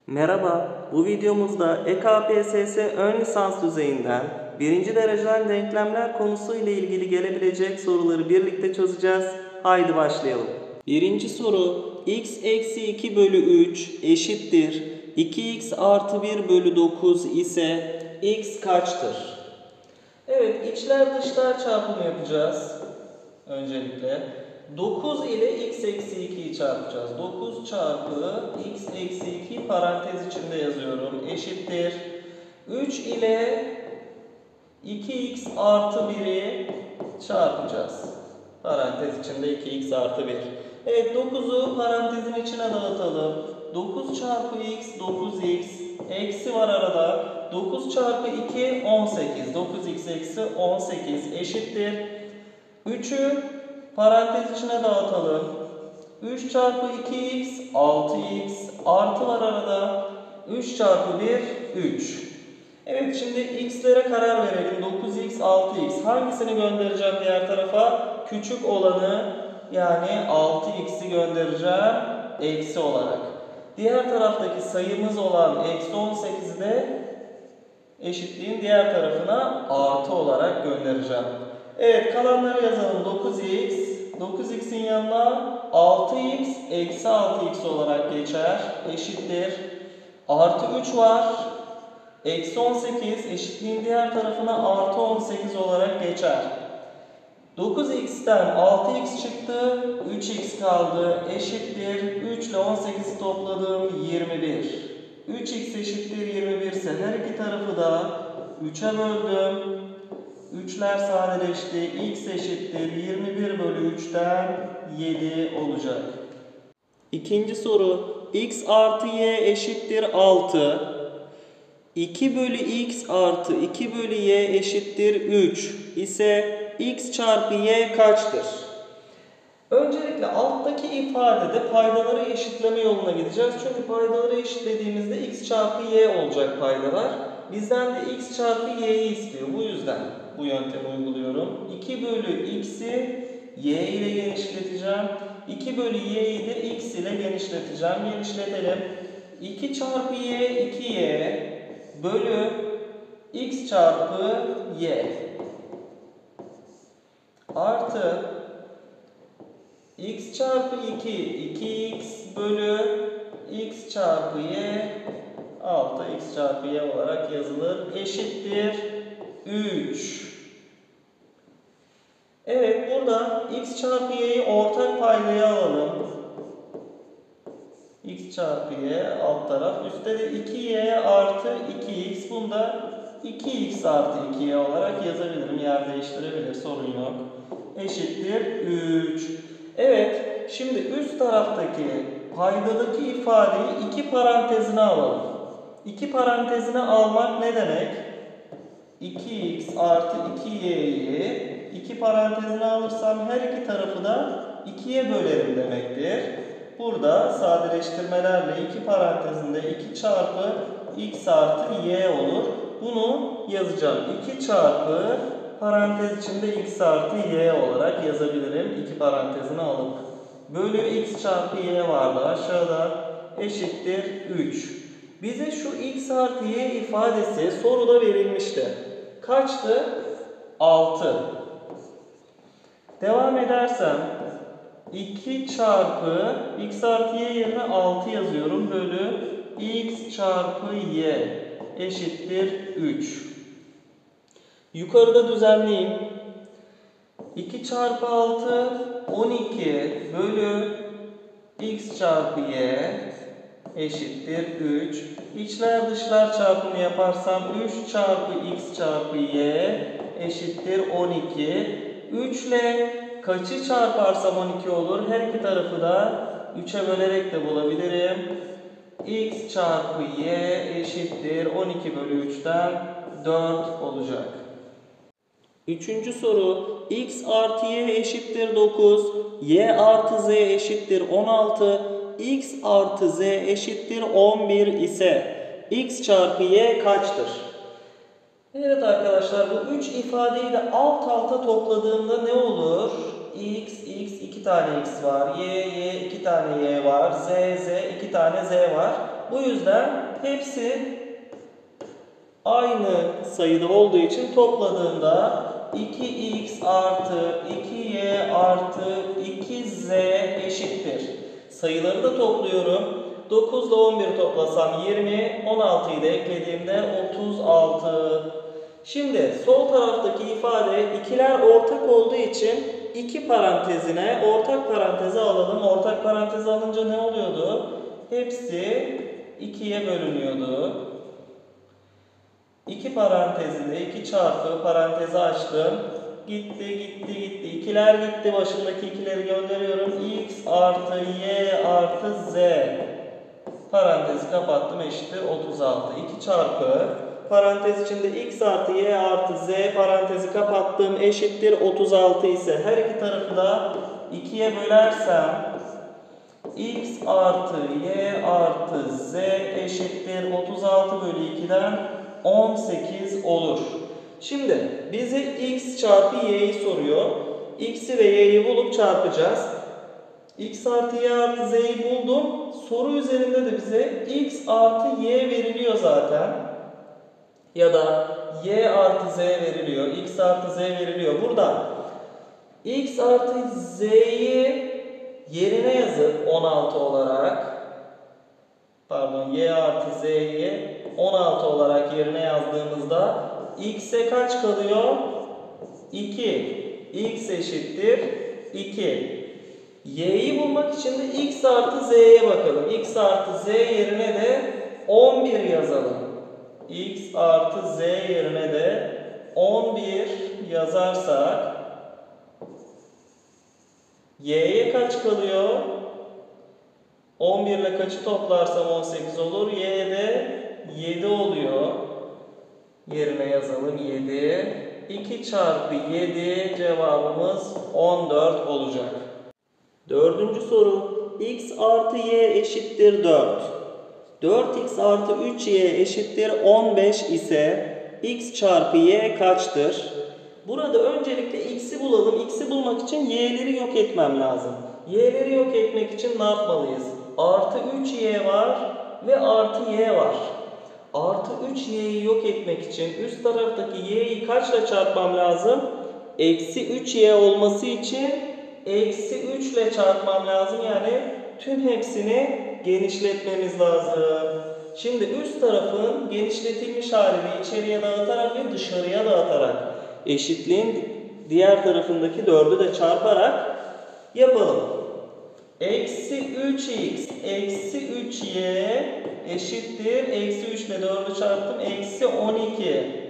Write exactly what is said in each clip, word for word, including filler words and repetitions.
Merhaba, bu videomuzda E K P S S ön lisans düzeyinden birinci dereceden denklemler konusu ile ilgili gelebilecek soruları birlikte çözeceğiz. Haydi başlayalım. Birinci soru, x eksi iki bölü üç eşittir iki x artı bir bölü dokuz ise x kaçtır? Evet, içler dışlar çarpımı yapacağız. Öncelikle dokuz ile x eksi ikiyi çarpacağız. dokuz çarpı x eksi iki parantez içinde yazıyorum. Eşittir. üç ile iki x artı bir'i çarpacağız. Parantez içinde iki x artı bir. Evet, dokuzu parantezin içine dağıtalım. dokuz çarpı x dokuz x. Eksi var arada. dokuz çarpı iki on sekiz. dokuz x eksi on sekiz eşittir. üçü parantez içine dağıtalım. üç çarpı iki x altı x artı var arada. üç çarpı bir üç. Evet, şimdi x'lere karar verelim. dokuz x altı x. Hangisini göndereceğim diğer tarafa? Küçük olanı, yani altı x'i göndereceğim eksi olarak. Diğer taraftaki sayımız olan eksi on sekizi de eşitliğin diğer tarafına artı olarak göndereceğim. Evet, kalanları yazalım. dokuz x. dokuz x'in yanına altı x eksi altı x olarak geçer. Eşittir. Artı üç var. Eksi on sekiz eşitliğin diğer tarafına artı on sekiz olarak geçer. dokuz x'ten altı x çıktı. üç x kaldı. Eşittir. üç ile on sekizi topladım. yirmi bir. üç x eşittir yirmi bir ise her iki tarafı da üçe böldüm. üçler sadeleşti. X eşittir yirmi bir bölü üçten yedi olacak. İkinci soru. X artı y eşittir altı. iki bölü x artı iki bölü y eşittir üç ise x çarpı y kaçtır? Öncelikle alttaki ifadede paydaları eşitleme yoluna gideceğiz. Çünkü paydaları eşitlediğimizde x çarpı y olacak paydalar. Bizden de x çarpı y'yi istiyor. Bu yüzden bu yöntemi uyguluyorum. iki bölü x'i y ile genişleteceğim. iki bölü y'yi de x ile genişleteceğim. Genişletelim. iki çarpı y iki y bölü x çarpı y artı x çarpı iki iki x bölü x çarpı y altı x çarpı y olarak yazılır. Eşittir üç. Evet, burada x çarpı y'yi ortak paydaya alalım. X çarpı y alt taraf. Üstte de iki y artı iki x. Bunda iki x artı iki y olarak yazabilirim. Yer değiştirebilir. Sorun yok. Eşittir üç. Evet. Şimdi üst taraftaki paydadaki ifadeyi iki parantezine alalım. iki parantezine almak ne demek? iki x artı iki y'yi iki parantezine alırsam her iki tarafı da ikiye bölerim demektir. Burada sadeleştirmelerle iki parantezinde iki çarpı x artı y olur. Bunu yazacağım. iki çarpı parantez içinde x artı y olarak yazabilirim. iki parantezine alıp. Bölü x çarpı y vardı aşağıda. Eşittir üç. Bize şu x artı y ifadesi soruda verilmişti. Kaçtı? altı. Devam edersem iki çarpı x artı y yerine altı yazıyorum. Bölü x çarpı y eşittir üç. Yukarıda düzenleyeyim. iki çarpı altı on iki bölü x çarpı y eşittir üç. İçler dışlar çarpımı yaparsam üç çarpı x çarpı y eşittir on iki. üç ile kaçı çarparsam on iki olur? Her iki tarafı da üçe bölerek de bulabilirim. X çarpı y eşittir on iki bölü üçten dört olacak. Üçüncü soru. X artı y eşittir dokuz. Y artı z eşittir on altı. X artı z eşittir on bir ise x çarpı y kaçtır? Evet arkadaşlar, bu üç ifadeyi de alt alta topladığımda ne olur? X, x iki tane x var. Y, y iki tane y var. Z, z iki tane z var. Bu yüzden hepsi aynı sayıda olduğu için topladığımda iki x artı iki y artı iki z eşittir. Sayıları da topluyorum. dokuz ile on bir toplasam yirmi, on altıyı da eklediğimde otuz altı. Şimdi sol taraftaki ifade ikiler ortak olduğu için iki parantezine ortak paranteze alalım. Ortak paranteze alınca ne oluyordu? Hepsi ikiye bölünüyordu. iki parantezinde iki çarpı parantezi açtım. Gitti gitti gitti. İkiler gitti. Başındaki ikileri gönderiyorum. X artı y artı z. Parantezi kapattım, eşittir otuz altı. iki çarpı parantez içinde x artı y artı z parantezi kapattım, eşittir otuz altı ise her iki tarafı da ikiye bölersem x artı y artı z eşittir otuz altı bölü iki'den on sekiz olur. Şimdi bize x çarpı y'yi soruyor. X'i ve y'yi bulup çarpacağız. X artı y artı z'yi buldum. Soru üzerinde de bize x artı y veriliyor zaten. Ya da y artı z veriliyor. X artı z veriliyor. Burada x artı z'yi yerine yazıp on altı olarak, pardon y artı z'yi on altı olarak yerine yazdığımızda x'e kaç kalıyor? iki. X eşittir iki. Y'yi bulmak için de x artı z'ye bakalım. X artı z yerine de on bir yazalım. X artı z yerine de on bir yazarsak y'ye kaç kalıyor? on bir ile kaçı toplarsam on sekiz olur. Y'de yedi oluyor. Yerine yazalım yedi. iki çarpı yedi cevabımız on dört olacak. Dördüncü soru. X artı y eşittir dört. dört x artı üç y eşittir on beş ise x çarpı y kaçtır? Burada öncelikle x'i bulalım. X'i bulmak için y'leri yok etmem lazım. Y'leri yok etmek için ne yapmalıyız? Artı üç y var ve artı y var. Artı üç y'yi yok etmek için üst taraftaki y'yi kaçla çarpmam lazım? Eksi üç y olması için eksi üç ile çarpmam lazım. Yani tüm hepsini genişletmemiz lazım. Şimdi üst tarafın genişletilmiş halini içeriye dağıtarak ve dışarıya dağıtarak eşitliğin diğer tarafındaki dördü de çarparak yapalım. Eksi üç x eksi üç y eşittir. Eksi üç ile dördü çarptım. Eksi on iki.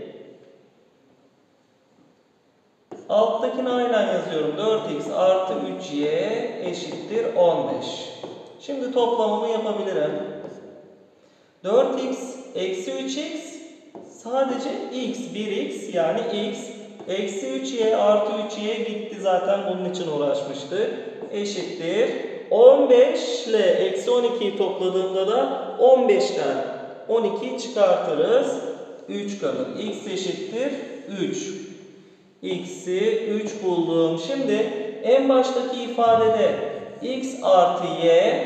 Alttakini aynen yazıyorum. dört x artı üç y eşittir on beş. Şimdi toplamımı yapabilirim. dört x eksi üç x sadece x. bir x yani x. Eksi üç y artı üç y gitti zaten, bunun için uğraşmıştı. Eşittir. on beş ile eksi on iki'yi topladığımda da on beş'ten on iki'yi çıkartırız. üç kalır. X eşittir üç. X'i üç buldum. Şimdi en baştaki ifadede x artı y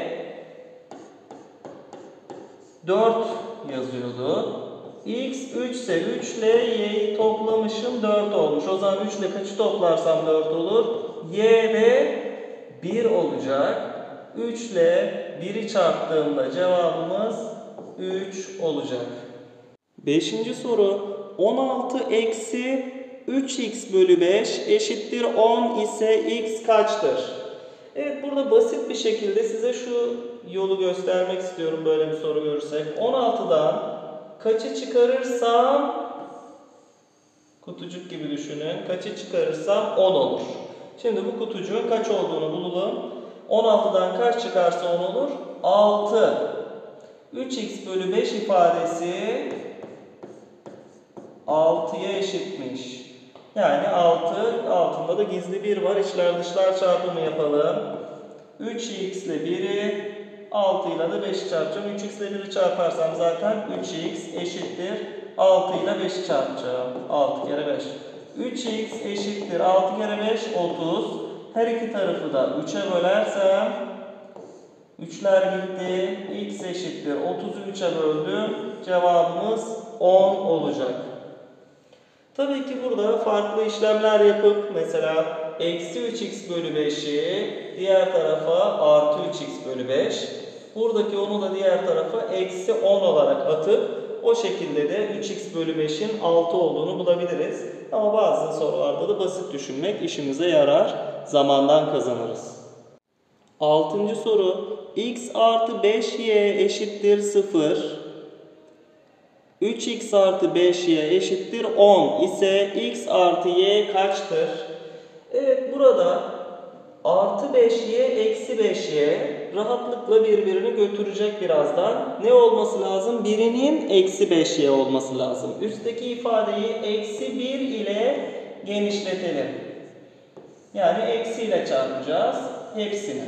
dört yazıyordu. X üç ise üç ile y'yi toplamışım, dört olmuş. O zaman üç ile kaçı toplarsam dört olur? Y de bir olacak. üç ile bir'i çarptığımda cevabımız üç olacak. Beşinci soru. on altı eksi üç x bölü beş eşittir on ise x kaçtır? Evet, burada basit bir şekilde size şu yolu göstermek istiyorum böyle bir soru görürsek. on altı'dan kaçı çıkarırsam, kutucuk gibi düşünün, kaçı çıkarırsam on olur. Şimdi bu kutucuğun kaç olduğunu bulalım. on altı'dan kaç çıkarsa on olur? altı. üç x bölü beş ifadesi altı'ya eşitmiş. Yani altı, altında da gizli bir var. İçler dışlar çarpımı yapalım. üç x ile bir'i, altı ile de beş'i çarpacağım. üç x ile bir'i çarparsam zaten üç x eşittir. altı ile beş'i çarpacağım. altı kere beş. üç x eşittir. altı kere beş, otuz. Her iki tarafı da üç'e bölersem üçler gitti. X eşittir otuzu üçe böldüm. Cevabımız on olacak. Tabii ki burada farklı işlemler yapıp mesela eksi üç x bölü beşi diğer tarafa artı üç x bölü beş. Buradaki onu da diğer tarafa eksi on olarak atıp o şekilde de üç x bölü beşin altı olduğunu bulabiliriz. Ama bazı sorularda da basit düşünmek işimize yarar. Zamandan kazanırız. Altıncı soru. X artı beş y eşittir sıfır. üç x artı beş y eşittir on ise x artı y kaçtır? Evet, burada artı beş y eksi beş y rahatlıkla birbirini götürecek birazdan. Ne olması lazım? Birinin eksi beş y olması lazım. Üstteki ifadeyi eksi bir ile genişletelim. Yani eksi ile çarpacağız hepsini.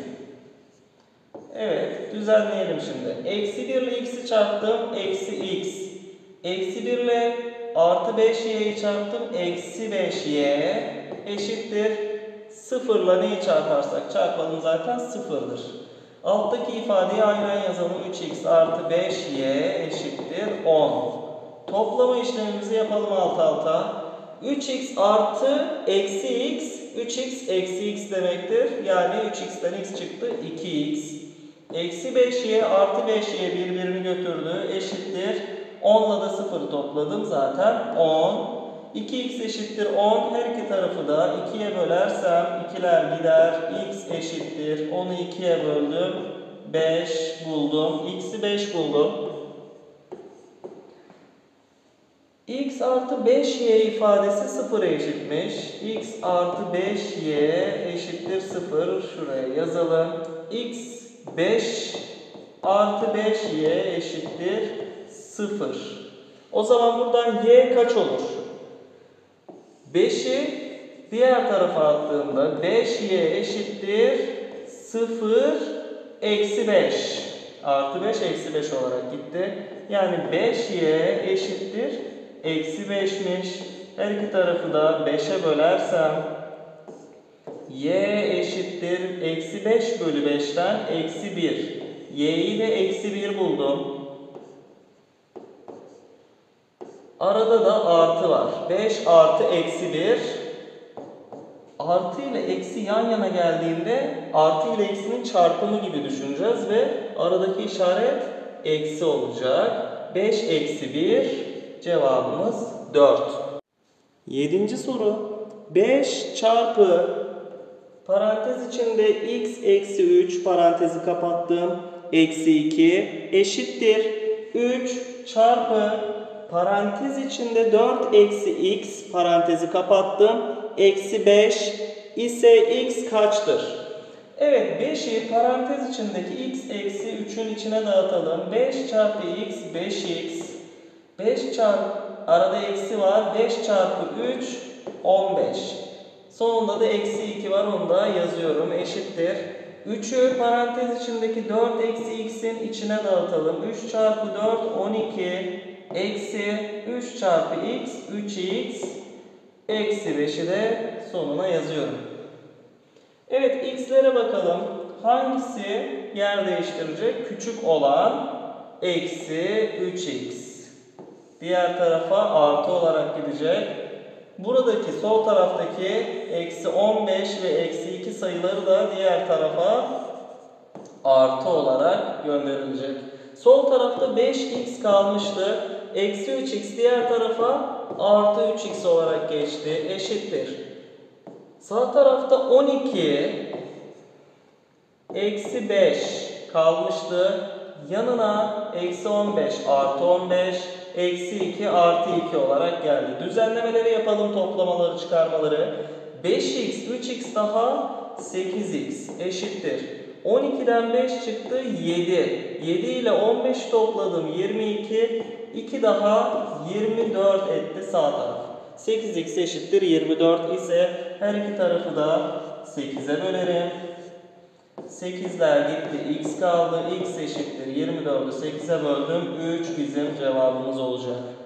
Evet, düzenleyelim şimdi. Eksi bir ile x'i çarptım, eksi x. Eksi bir ile artı beş y'yi çarptım, eksi beş y eşittir. sıfır ile neyi çarparsak çarpalım zaten sıfırdır. Alttaki ifadeyi aynen yazalım. üç x artı beş y eşittir on. Toplama işlemimizi yapalım alt alta. üç x artı eksi x, üç x eksi x demektir. Yani üç x'ten x çıktı, iki x. Eksi beş y artı beş y birbirini götürdü, eşittir. on ile da sıfırı topladım zaten on. iki x eşittir on. Her iki tarafı da ikiye bölersem ikiler gider. X eşittir. onu ikiye böldüm. beş buldum. X'i beş buldum. X artı beş y ifadesi sıfıra eşitmiş. X artı beş y eşittir sıfır. Şuraya yazalım. X beş artı beş y eşittir sıfır. O zaman buradan y kaç olur? beşi diğer tarafa attığımda beş y eşittir sıfır eksi beş. Artı beş eksi beş olarak gitti. Yani beş y eşittir eksi beşmiş. Her iki tarafı da beşe bölersem y eşittir eksi beş bölü beşten eksi bir. Y'yi de eksi bir buldum. Arada da artı var. beş artı eksi bir. Artı ile eksi yan yana geldiğinde artı ile eksinin çarpımı gibi düşüneceğiz ve aradaki işaret eksi olacak. beş eksi bir cevabımız dört. Yedinci soru. beş çarpı parantez içinde x eksi üç parantezi kapattım. Eksi iki eşittir. üç çarpı parantez içinde dört eksi x parantezi kapattım. Eksi beş ise x kaçtır? Evet, beşi parantez içindeki x eksi üçün içine dağıtalım. beş çarpı x beş x. beş çarpı arada eksi var. beş çarpı üç on beş. Sonunda da eksi iki var, onu da yazıyorum. Eşittir. üçü parantez içindeki dört eksi x'in içine dağıtalım. üç çarpı dört on iki. Eksi üç çarpı x üç x. Eksi beşi de sonuna yazıyorum. Evet, x'lere bakalım. Hangisi yer değiştirecek? Küçük olan eksi üç x. Diğer tarafa artı olarak gidecek. Buradaki sol taraftaki eksi on beş ve eksi iki sayıları da diğer tarafa artı olarak gönderilecek. Sol tarafta beş x kalmıştı. Eksi üç x diğer tarafa artı üç x olarak geçti. Eşittir. Sağ tarafta on iki eksi beş kalmıştı. Yanına eksi on beş artı on beş eksi iki artı iki olarak geldi. Düzenlemeleri yapalım, toplamaları, çıkarmaları. beş x, üç x daha sekiz x eşittir. on ikiden beş çıktı, yedi. yedi ile on beş topladım, yirmi iki. iki daha yirmi dört etti sağ taraf. sekiz x eşittir yirmi dört ise her iki tarafı da sekize bölerim. sekizler gitti, x kaldı. X eşittir yirmi dördü sekize böldüm. üç bizim cevabımız olacak.